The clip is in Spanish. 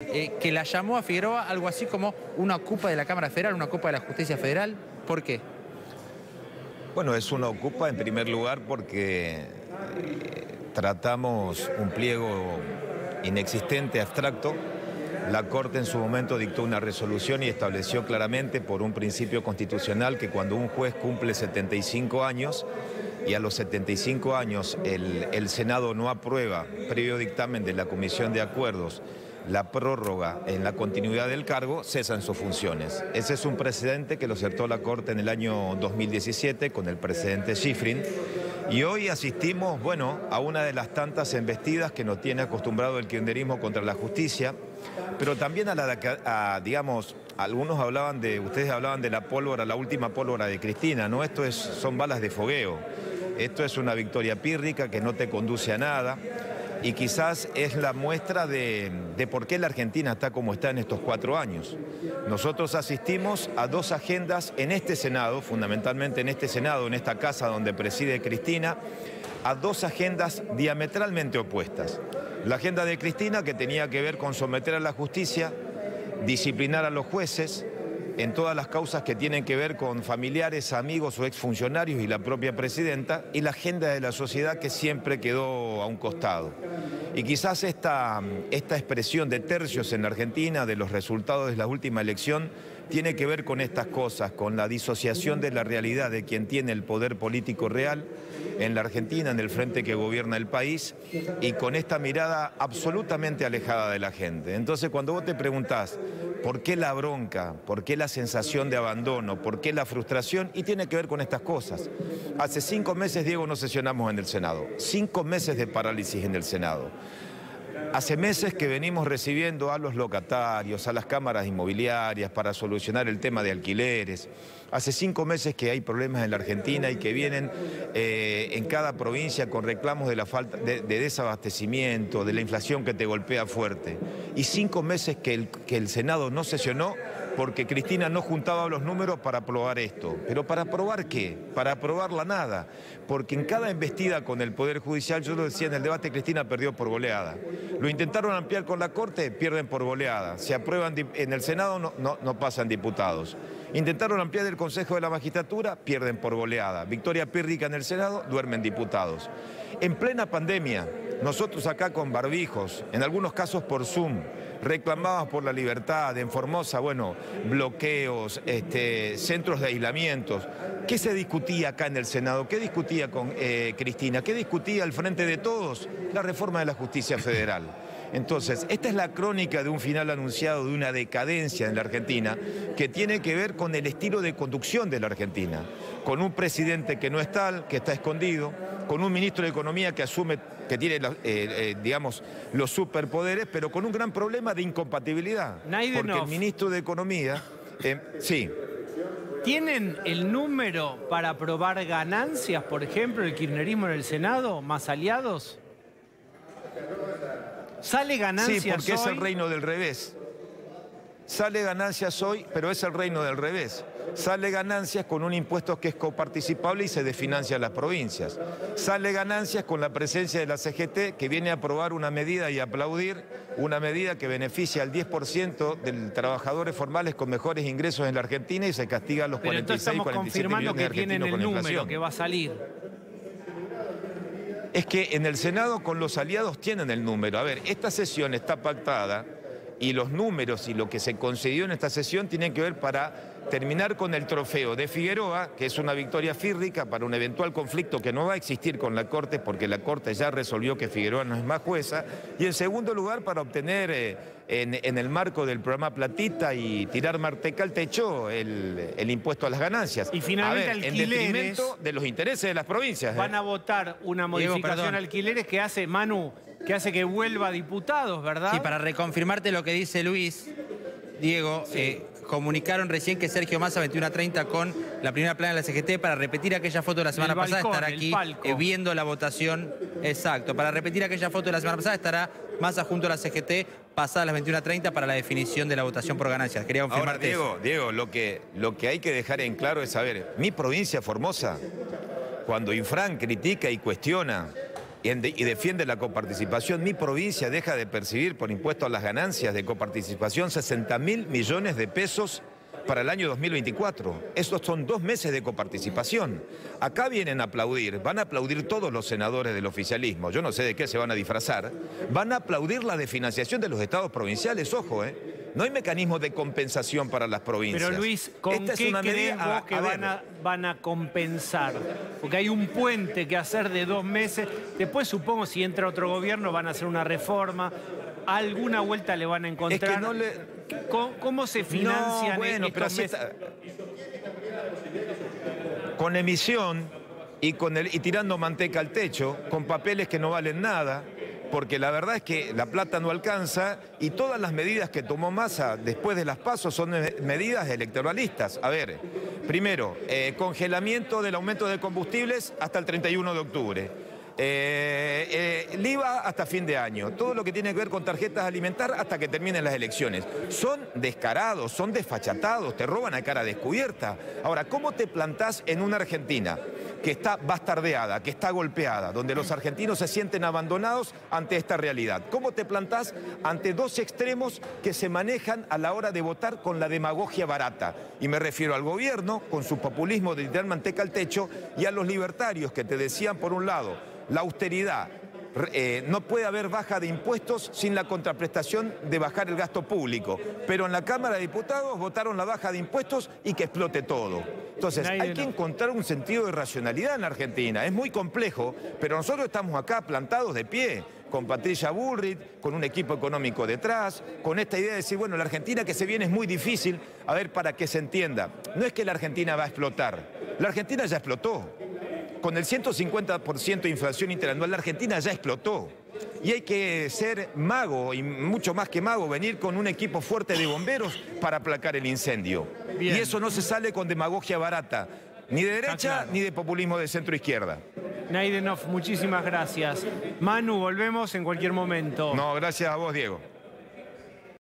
que la llamó a Figueroa algo así como una ocupa de la Cámara Federal, una ocupa de la Justicia Federal. ¿Por qué? Bueno, es una ocupa en primer lugar porque tratamos un pliego inexistente, abstracto. La Corte en su momento dictó una resolución y estableció claramente por un principio constitucional que cuando un juez cumple 75 años y a los 75 años el Senado no aprueba, previo dictamen de la Comisión de Acuerdos, la prórroga en la continuidad del cargo, cesan sus funciones. Ese es un precedente que lo acertó la Corte en el año 2017 con el presidente Schifrin. Y hoy asistimos, bueno, a una de las tantas embestidas que nos tiene acostumbrado el kirchnerismo contra la justicia, pero también digamos, ustedes hablaban de la pólvora, la última pólvora de Cristina, ¿no? Son balas de fogueo. Esto es una victoria pírrica que no te conduce a nada y quizás es la muestra de por qué la Argentina está como está en estos 4 años. Nosotros asistimos a 2 agendas en este Senado, fundamentalmente en este Senado, en esta casa donde preside Cristina, a 2 agendas diametralmente opuestas. La agenda de Cristina, que tenía que ver con someter a la justicia, disciplinar a los jueces en todas las causas que tienen que ver con familiares, amigos o exfuncionarios y la propia presidenta, y la agenda de la sociedad que siempre quedó a un costado. Y quizás esta expresión de tercios en la Argentina, de los resultados de la última elección, tiene que ver con estas cosas, con la disociación de la realidad de quien tiene el poder político real en la Argentina, en el frente que gobierna el país, y con esta mirada absolutamente alejada de la gente. Entonces, cuando vos te preguntás por qué la bronca, por qué la sensación de abandono, por qué la frustración, y tiene que ver con estas cosas. Hace 5 meses, Diego, no sesionamos en el Senado. 5 meses de parálisis en el Senado. Hace meses que venimos recibiendo a los locatarios, a las cámaras inmobiliarias para solucionar el tema de alquileres. Hace 5 meses que hay problemas en la Argentina y que vienen en cada provincia con reclamos de la falta de desabastecimiento, de la inflación que te golpea fuerte. Y 5 meses que el Senado no sesionó porque Cristina no juntaba los números para aprobar esto. ¿Pero para aprobar qué? Para aprobar la nada. Porque en cada embestida con el Poder Judicial, yo lo decía en el debate, Cristina perdió por goleada. Lo intentaron ampliar con la Corte, pierden por goleada. Se aprueban en el Senado, no pasan diputados. Intentaron ampliar el Consejo de la Magistratura, pierden por goleada. Victoria pírrica en el Senado, duermen diputados. En plena pandemia, nosotros acá con barbijos, en algunos casos por Zoom, reclamados por la libertad, en Formosa, bueno, bloqueos, centros de aislamientos. ¿Qué se discutía acá en el Senado? ¿Qué discutía con Cristina? ¿Qué discutía al frente de todos? La reforma de la justicia federal. Entonces, esta es la crónica de un final anunciado, de una decadencia en la Argentina, que tiene que ver con el estilo de conducción de la Argentina, con un presidente que no es tal, que está escondido, con un ministro de Economía que asume, que tiene, digamos, los superpoderes, pero con un gran problema de incompatibilidad. Porque el ministro de Economía, sí. ¿Tienen el número para aprobar ganancias, por ejemplo, el kirchnerismo en el Senado, más aliados? ¿Sale ganancias Sí, porque hoy? es el reino del revés. Sale ganancias hoy, pero es el reino del revés. Sale ganancias con un impuesto que es coparticipable y se desfinancia a las provincias. Sale ganancias con la presencia de la CGT, que viene a aprobar una medida y aplaudir una medida que beneficia al 10% de trabajadores formales con mejores ingresos en la Argentina y se castiga a los 46, 47 millones de argentinos con la inflación. Pero entonces estamos confirmando que tienen el número que va a salir. Es que en el Senado con los aliados tienen el número. A ver, esta sesión está pactada y los números y lo que se concedió en esta sesión tienen que ver para terminar con el trofeo de Figueroa, que es una victoria pírrica para un eventual conflicto que no va a existir con la Corte, porque la Corte ya resolvió que Figueroa no es más jueza, y en segundo lugar para obtener en el marco del programa Platita y tirar marteca al techo el impuesto a las ganancias. Y finalmente, a ver, en detrimento de los intereses de las provincias. Van a votar una modificación a alquileres que hace, Manu, que hace que vuelva a diputados, ¿verdad? Sí, para reconfirmarte lo que dice Luis, Diego, sí. Comunicaron recién que Sergio Massa 21:30 con la primera plana de la CGT para repetir aquella foto de la semana pasada, estará aquí viendo la votación. Exacto, para repetir aquella foto de la semana pasada estará Massa junto a la CGT pasadas las 21:30 para la definición de la votación por ganancias. Quería confirmarte. Ahora, Diego, lo que hay que dejar en claro es saber, mi provincia Formosa, cuando Infran critica y cuestiona y defiende la coparticipación. Mi provincia deja de percibir por impuesto a las ganancias de coparticipación 60.000 millones de pesos para el año 2024. Estos son 2 meses de coparticipación. Acá vienen a aplaudir, van a aplaudir todos los senadores del oficialismo, yo no sé de qué se van a disfrazar, van a aplaudir la desfinanciación de los estados provinciales, ojo, no hay mecanismo de compensación para las provincias. Pero Luis, ¿con qué crees vos que van a compensar? Porque hay un puente que hacer de 2 meses, después supongo si entra otro gobierno van a hacer una reforma, alguna vuelta le van a encontrar. Es que no le... ¿Cómo se financian estos meses? Con emisión y tirando manteca al techo, con papeles que no valen nada, porque la verdad es que la plata no alcanza y todas las medidas que tomó Massa después de las PASO son medidas electoralistas. A ver, primero, congelamiento del aumento de combustibles hasta el 31 de octubre. El IVA hasta fin de año, todo lo que tiene que ver con tarjetas alimentarias hasta que terminen las elecciones. Son descarados, son desfachatados, te roban a cara descubierta. Ahora, ¿cómo te plantás en una Argentina que está bastardeada, que está golpeada, donde los argentinos se sienten abandonados ante esta realidad? ¿Cómo te plantás ante 2 extremos que se manejan a la hora de votar con la demagogia barata? Y me refiero al gobierno, con su populismo de tirar manteca al techo, y a los libertarios que te decían, por un lado, la austeridad, no puede haber baja de impuestos sin la contraprestación de bajar el gasto público. Pero en la Cámara de Diputados votaron la baja de impuestos y que explote todo. Entonces, hay que encontrar un sentido de racionalidad en la Argentina. Es muy complejo, pero nosotros estamos acá plantados de pie, con Patricia Bullrich, con un equipo económico detrás, con esta idea de decir, bueno, la Argentina que se viene es muy difícil. A ver, para que se entienda, no es que la Argentina va a explotar, la Argentina ya explotó. Con el 150% de inflación interanual, la Argentina ya explotó. Y hay que ser mago, y mucho más que mago, venir con un equipo fuerte de bomberos para aplacar el incendio. Bien. Y eso no se sale con demagogia barata, ni de derecha ni de populismo de centro-izquierda. Naidenov, muchísimas gracias. Manu, volvemos en cualquier momento. No, gracias a vos, Diego.